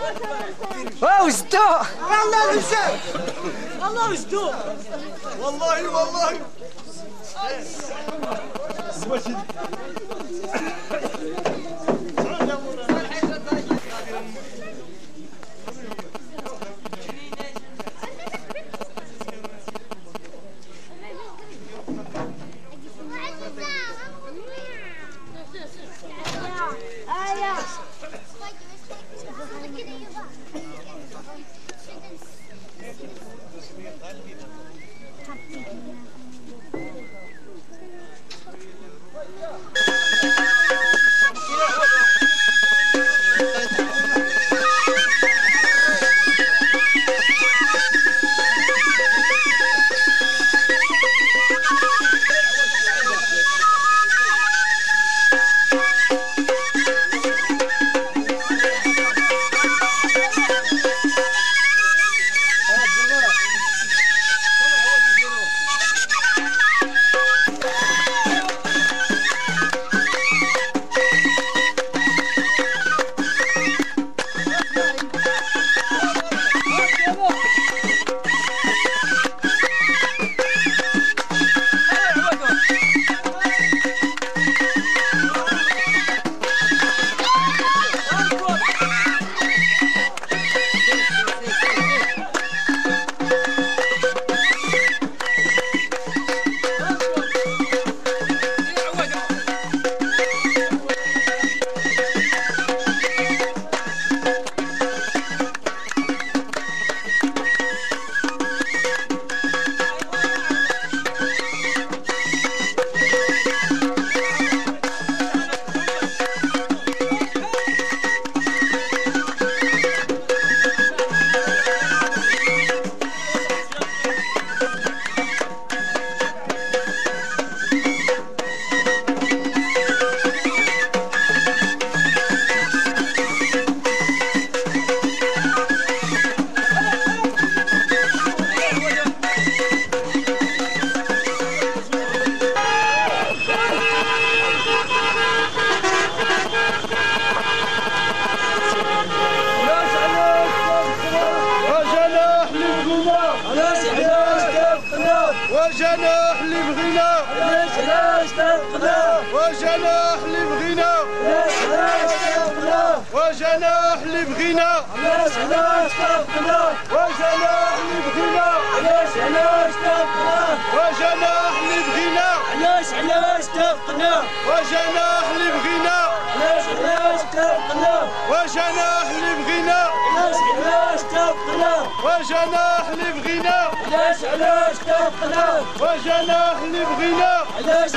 وجدو والله الحساب والله وجدو والله وجناح اللي بغينا علاش تبقنا وجناح اللي بغينا علاش تبقنا وجناح اللي بغينا علاش تبقنا وجناح اللي بغينا علاش تبقنا وجناح اللي بغينا علاش تبقنا وجناح اللي بغينا علاش تبقنا وجناح اللي بغينا علاش تبقنا وجناح اللي بغينا علاش تبقنا وجناح اللي بغينا علاش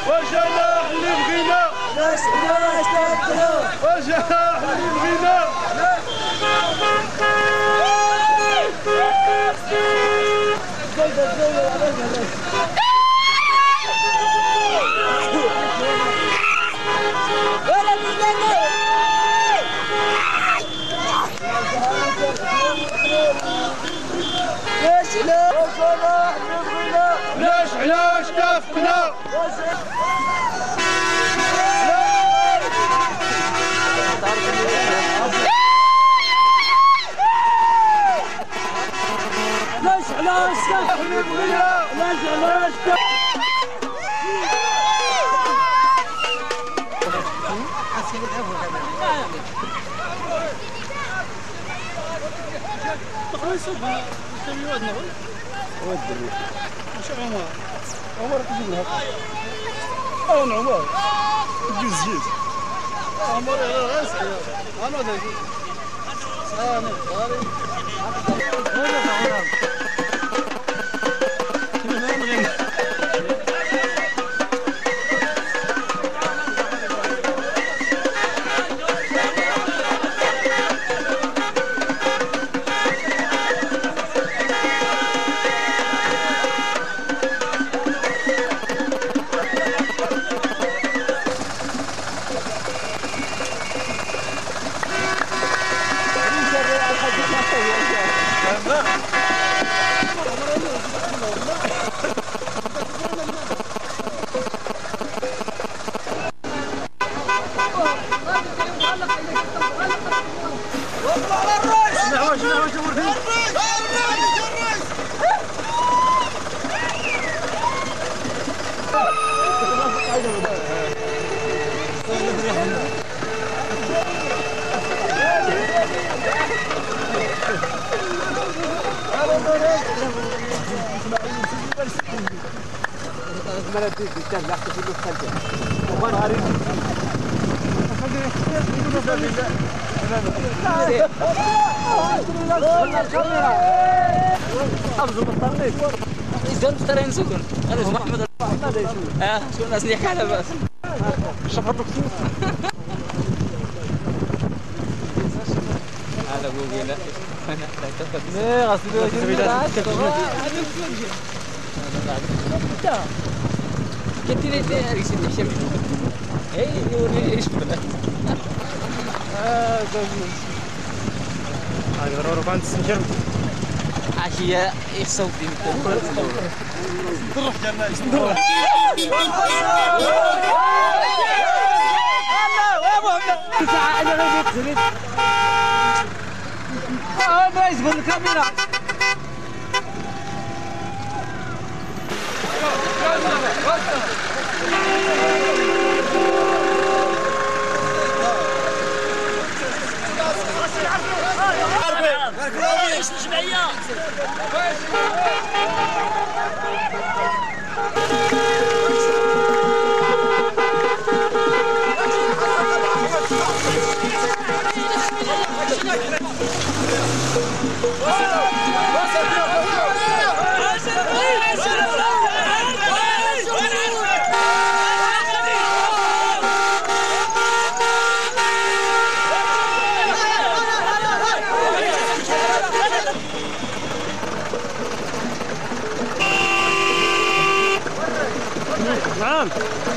وجناح اللي بغينا تبقنا وجناح اللي بغينا علاش تفقنا علاش عمر تجيب لها انا عمر تجيب الزيت عمر غاسق انا ذاك انا يزال مختارين سكن انا اسمه محمد شو الناس اللي حالها بس شفت مكتوب هذا بوقي لا لا غاسل كنت لي ريش الحشم اي يوري ايش بلا هذا ضروري كانت تسجل عشيه يخصو في نروح جنة رئيس بالكاميرا نعم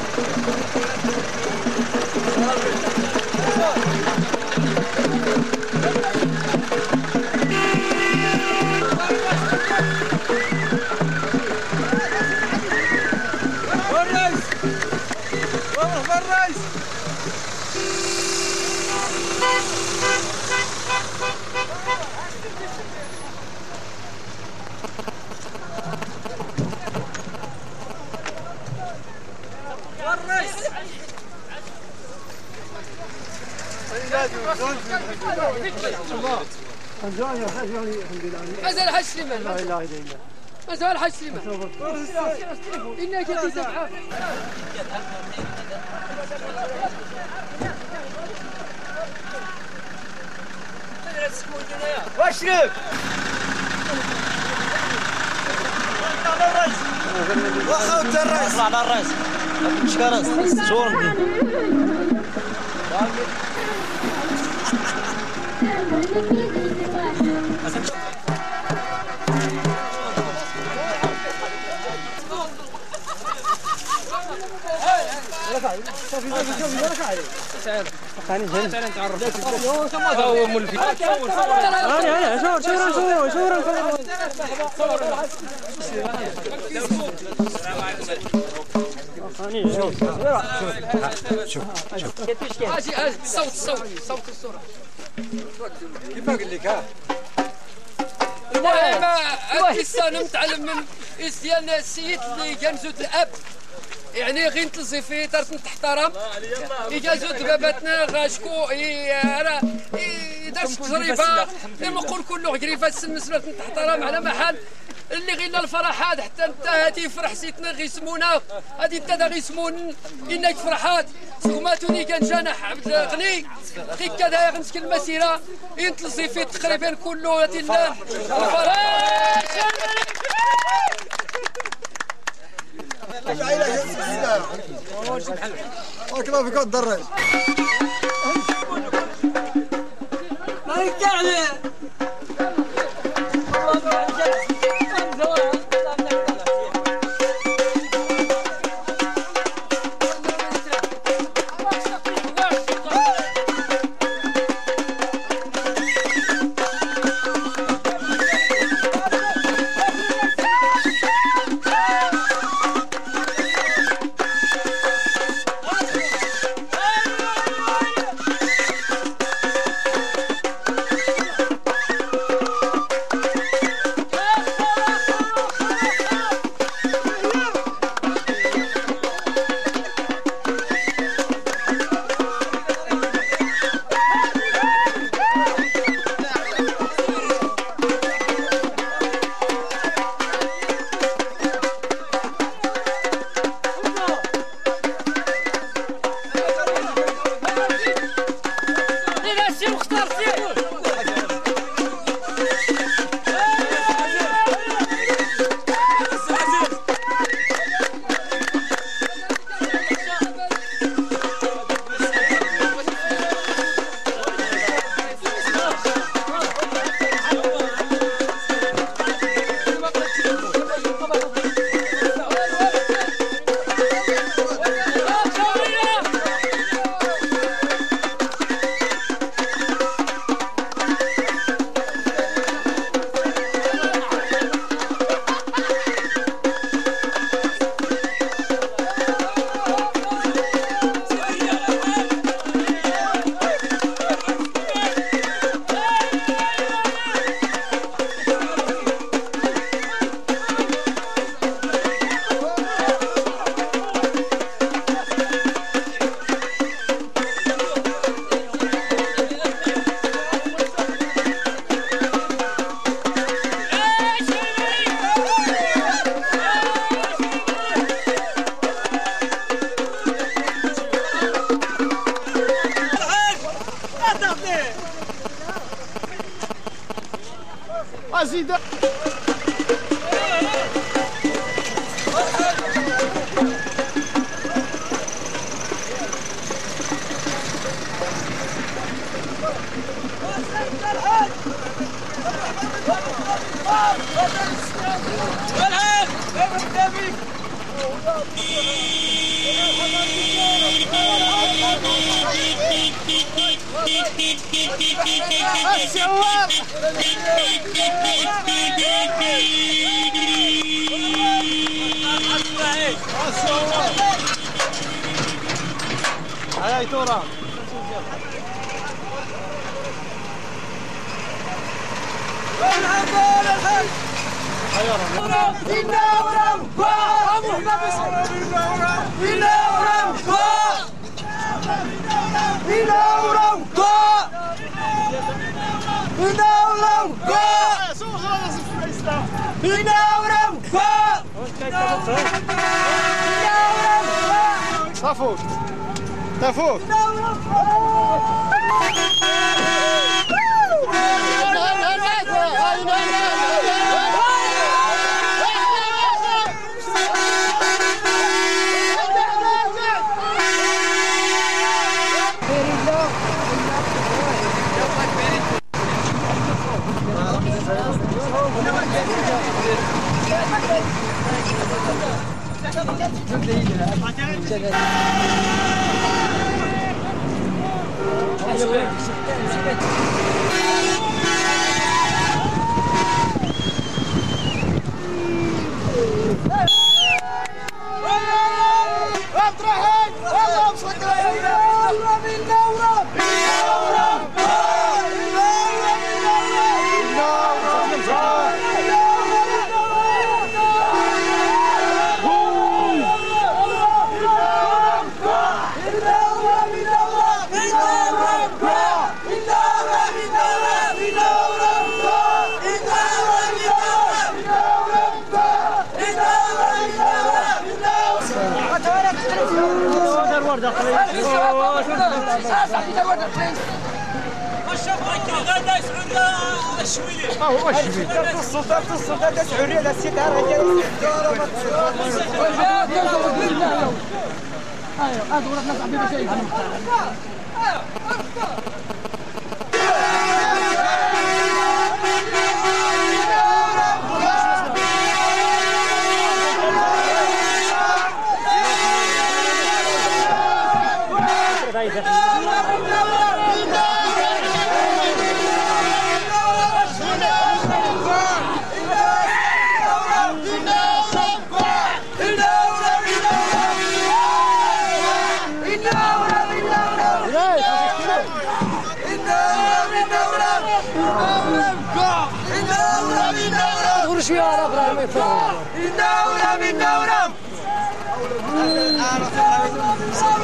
مازال حاج سليمان لا اله الا الله مازال حاج سليمان انك تسبح واشرب واخا انت الرئيس اطلع على الراس شكرا شورا صوت الصورة كيف قال لك ها والله ما القصة انا متعلم من ديال السيد اللي كان زود الاب يعني غير نتلزي فيه درت تحترم إجا زود باباتنا غاشكو راه دارت تجربة نقول كله غريفة السنسلة تحترم على محل اللي غينا الفرحات حتى انت هادي فرحسيتنا غيسمونا هادي انت دا غيسمون انك فرحات سوماتوني كان جناح عبد الغني غير كذا غنسكن المسيره ينتلزي فيه تقريبا كله هادي الفرح كيف فيك الدرج ما يكعلي زيد هاي تورا تفوق تفوق شويه